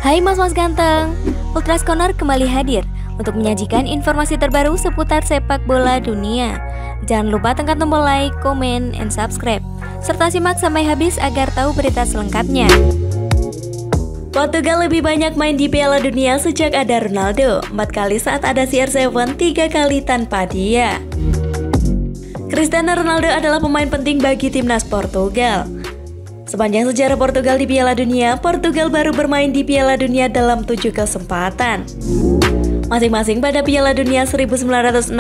Hai mas-mas ganteng, Ultras Corner kembali hadir untuk menyajikan informasi terbaru seputar sepak bola dunia. Jangan lupa tekan tombol like, komen, and subscribe, serta simak sampai habis agar tahu berita selengkapnya. Portugal lebih banyak main di Piala Dunia sejak ada Ronaldo, 4 kali saat ada CR7, 3 kali tanpa dia. Cristiano Ronaldo adalah pemain penting bagi timnas Portugal. Sepanjang sejarah Portugal di Piala Dunia, Portugal baru bermain di Piala Dunia dalam 7 kesempatan. Masing-masing pada Piala Dunia 1966,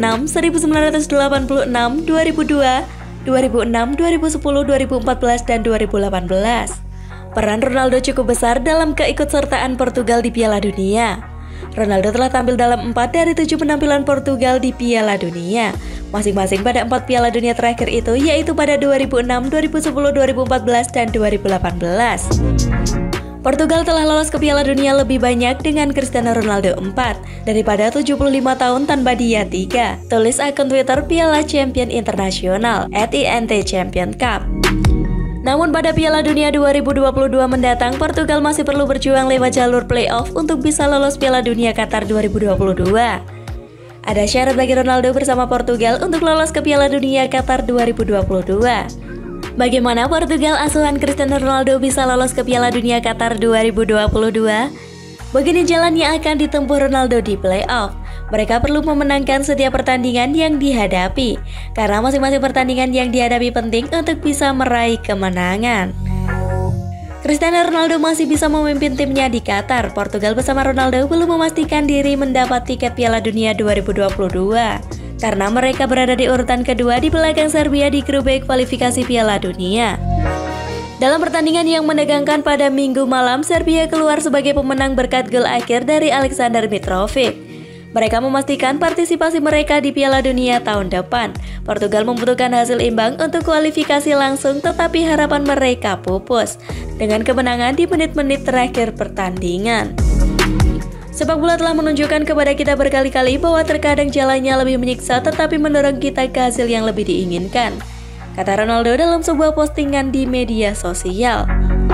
1986, 2002, 2006, 2010, 2014, dan 2018. Peran Ronaldo cukup besar dalam keikutsertaan Portugal di Piala Dunia. Ronaldo telah tampil dalam 4 dari 7 penampilan Portugal di Piala Dunia, masing-masing pada 4 Piala Dunia terakhir itu, yaitu pada 2006, 2010, 2014, dan 2018. Portugal telah lolos ke Piala Dunia lebih banyak dengan Cristiano Ronaldo 4 daripada 75 tahun tanpa dia 3, tulis akun Twitter Piala Champion Internasional @INT_Champion Cup. Namun pada Piala Dunia 2022 mendatang, Portugal masih perlu berjuang lewat jalur playoff untuk bisa lolos Piala Dunia Qatar 2022. Ada syarat bagi Ronaldo bersama Portugal untuk lolos ke Piala Dunia Qatar 2022. Bagaimana Portugal asuhan Cristiano Ronaldo bisa lolos ke Piala Dunia Qatar 2022? Begini jalan yang akan ditempuh Ronaldo di playoff. Mereka perlu memenangkan setiap pertandingan yang dihadapi, karena masing-masing pertandingan yang dihadapi penting untuk bisa meraih kemenangan. Cristiano Ronaldo masih bisa memimpin timnya di Qatar. Portugal bersama Ronaldo belum memastikan diri mendapat tiket Piala Dunia 2022, karena mereka berada di urutan kedua di belakang Serbia di grup B kualifikasi Piala Dunia. Dalam pertandingan yang menegangkan pada Minggu malam, Serbia keluar sebagai pemenang berkat gol akhir dari Aleksandar Mitrovic. Mereka memastikan partisipasi mereka di Piala Dunia tahun depan. Portugal membutuhkan hasil imbang untuk kualifikasi langsung, tetapi harapan mereka pupus dengan kemenangan di menit-menit terakhir pertandingan. Sepak bola telah menunjukkan kepada kita berkali-kali bahwa terkadang jalannya lebih menyiksa tetapi mendorong kita ke hasil yang lebih diinginkan, kata Ronaldo dalam sebuah postingan di media sosial.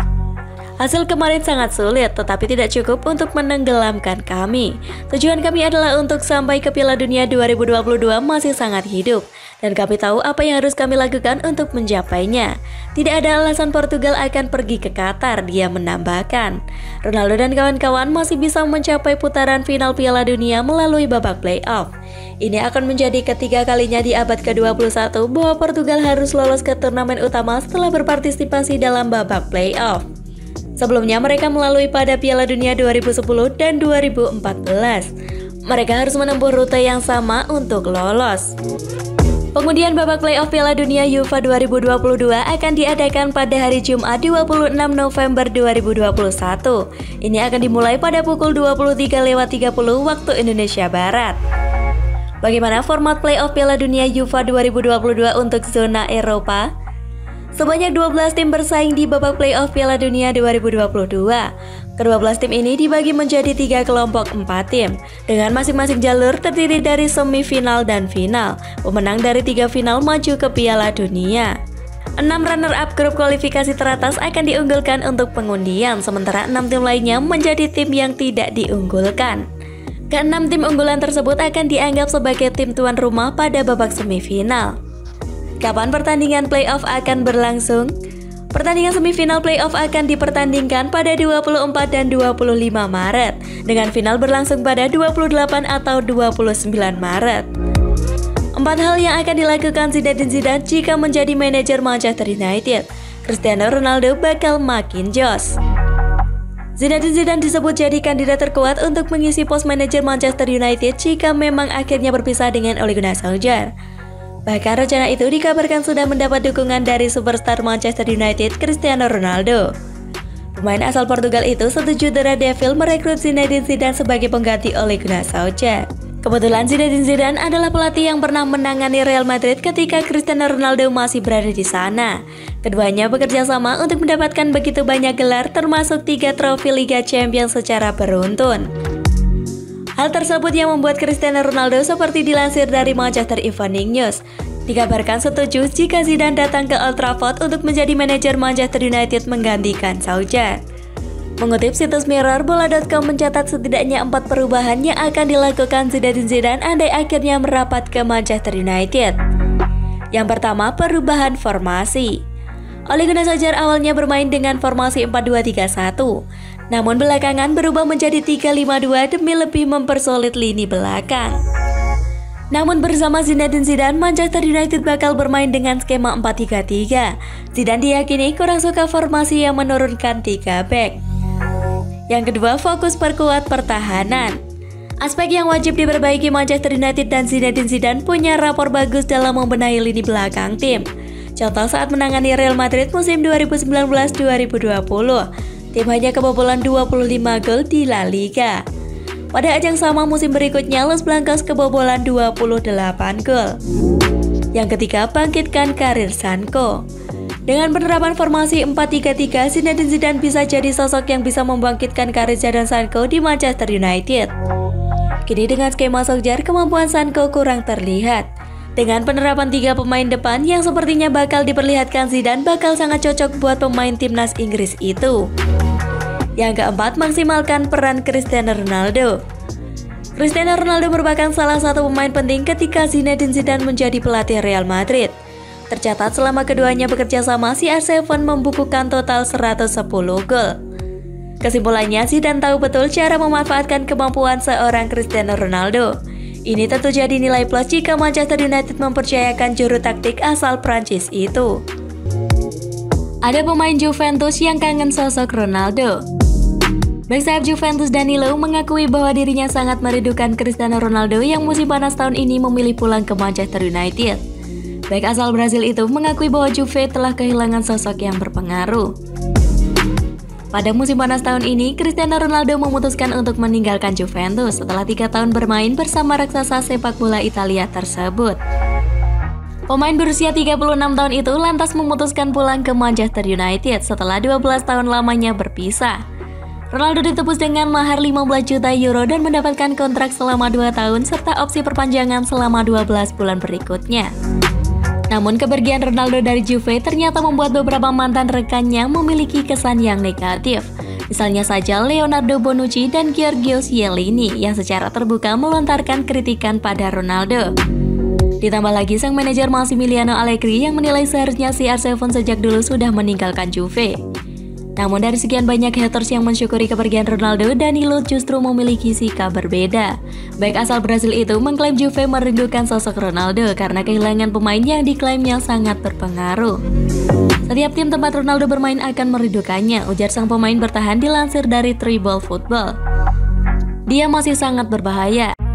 Hasil kemarin sangat sulit, tetapi tidak cukup untuk menenggelamkan kami. Tujuan kami adalah untuk sampai ke Piala Dunia 2022 masih sangat hidup, dan kami tahu apa yang harus kami lakukan untuk mencapainya. Tidak ada alasan Portugal akan pergi ke Qatar, dia menambahkan. Ronaldo dan kawan-kawan masih bisa mencapai putaran final Piala Dunia melalui babak playoff. Ini akan menjadi ketiga kalinya di abad ke-21 bahwa Portugal harus lolos ke turnamen utama setelah berpartisipasi dalam babak playoff. Sebelumnya mereka melalui pada Piala Dunia 2010 dan 2014. Mereka harus menempuh rute yang sama untuk lolos. Pengundian babak playoff Piala Dunia UEFA 2022 akan diadakan pada hari Jumat 26 November 2021. Ini akan dimulai pada pukul 23.30 waktu Indonesia Barat. Bagaimana format playoff Piala Dunia UEFA 2022 untuk zona Eropa? Sebanyak 12 tim bersaing di babak playoff Piala Dunia 2022. Ke-12 tim ini dibagi menjadi 3 kelompok 4 tim, dengan masing-masing jalur terdiri dari semifinal dan final. Pemenang dari 3 final maju ke Piala Dunia. 6 runner-up grup kualifikasi teratas akan diunggulkan untuk pengundian, sementara 6 tim lainnya menjadi tim yang tidak diunggulkan. Ke-6 tim unggulan tersebut akan dianggap sebagai tim tuan rumah pada babak semifinal. Kapan pertandingan playoff akan berlangsung? Pertandingan semifinal playoff akan dipertandingkan pada 24 dan 25 Maret, dengan final berlangsung pada 28 atau 29 Maret. 4 hal yang akan dilakukan Zinedine Zidane jika menjadi manajer Manchester United. Cristiano Ronaldo bakal makin jos. Zinedine Zidane disebut jadi kandidat terkuat untuk mengisi pos manajer Manchester United jika memang akhirnya berpisah dengan Ole Gunnar Solskjaer. Bahkan rencana itu dikabarkan sudah mendapat dukungan dari superstar Manchester United Cristiano Ronaldo. Pemain asal Portugal itu setuju The Red Devil merekrut Zinedine Zidane sebagai pengganti Ole Gunnar Solskjaer. Kebetulan Zinedine Zidane adalah pelatih yang pernah menangani Real Madrid ketika Cristiano Ronaldo masih berada di sana. Keduanya bekerja sama untuk mendapatkan begitu banyak gelar, termasuk 3 trofi Liga Champions secara beruntun. Hal tersebut yang membuat Cristiano Ronaldo, seperti dilansir dari Manchester Evening News, Dikabarkan setuju jika Zidane datang ke Old Trafford untuk menjadi manajer Manchester United menggantikan Solskjaer. Mengutip situs Mirror, bola.com mencatat setidaknya 4 perubahan yang akan dilakukan Zinedine Zidane andai akhirnya merapat ke Manchester United. Yang pertama, perubahan formasi. Ole Gunnar Solskjaer awalnya bermain dengan formasi 4-2-3-1, namun belakangan berubah menjadi 3-5-2 demi lebih mempersolid lini belakang. Namun bersama Zinedine Zidane, Manchester United bakal bermain dengan skema 4-3-3. Zidane diyakini kurang suka formasi yang menurunkan 3 bek. Yang kedua, fokus perkuat pertahanan. Aspek yang wajib diperbaiki Manchester United dan Zinedine Zidane punya rapor bagus dalam membenahi lini belakang tim. Contoh saat menangani Real Madrid musim 2019-2020, tim hanya kebobolan 25 gol di La Liga. Pada ajang sama musim berikutnya, Los Blancos kebobolan 28 gol. Yang ketiga, bangkitkan karir Sancho. Dengan penerapan formasi 4-3-3, Zinedine Zidane bisa jadi sosok yang bisa membangkitkan karir Jadon Sancho di Manchester United. Kini dengan skema Solskjaer, kemampuan Sancho kurang terlihat. Dengan penerapan 3 pemain depan yang sepertinya bakal diperlihatkan Zidane bakal sangat cocok buat pemain timnas Inggris itu. Yang keempat, maksimalkan peran Cristiano Ronaldo. Cristiano Ronaldo merupakan salah satu pemain penting ketika Zinedine Zidane menjadi pelatih Real Madrid. Tercatat selama keduanya bekerja sama, CR7 membukukan total 110 gol. Kesimpulannya, Zidane tahu betul cara memanfaatkan kemampuan seorang Cristiano Ronaldo. Ini tentu jadi nilai plus jika Manchester United mempercayakan juru taktik asal Prancis itu. Ada pemain Juventus yang kangen sosok Ronaldo. Bek sayap Juventus Danilo mengakui bahwa dirinya sangat merindukan Cristiano Ronaldo yang musim panas tahun ini memilih pulang ke Manchester United. Bek asal Brasil itu mengakui bahwa Juve telah kehilangan sosok yang berpengaruh. Pada musim panas tahun ini, Cristiano Ronaldo memutuskan untuk meninggalkan Juventus setelah 3 tahun bermain bersama raksasa sepak bola Italia tersebut. Pemain berusia 36 tahun itu lantas memutuskan pulang ke Manchester United setelah 12 tahun lamanya berpisah. Ronaldo ditebus dengan mahar 15 juta euro dan mendapatkan kontrak selama 2 tahun serta opsi perpanjangan selama 12 bulan berikutnya. Namun kepergian Ronaldo dari Juve ternyata membuat beberapa mantan rekannya memiliki kesan yang negatif. Misalnya saja Leonardo Bonucci dan Giorgio Chiellini yang secara terbuka melontarkan kritikan pada Ronaldo. Ditambah lagi sang manajer Massimiliano Allegri yang menilai seharusnya CR7 sejak dulu sudah meninggalkan Juve. Namun dari sekian banyak haters yang mensyukuri kepergian Ronaldo, Danilo justru memiliki sikap berbeda. Baik asal Brasil itu mengklaim Juve merindukan sosok Ronaldo karena kehilangan pemain yang diklaimnya sangat berpengaruh. Setiap tim tempat Ronaldo bermain akan merindukannya, ujar sang pemain bertahan dilansir dari Tribal Football. Dia masih sangat berbahaya.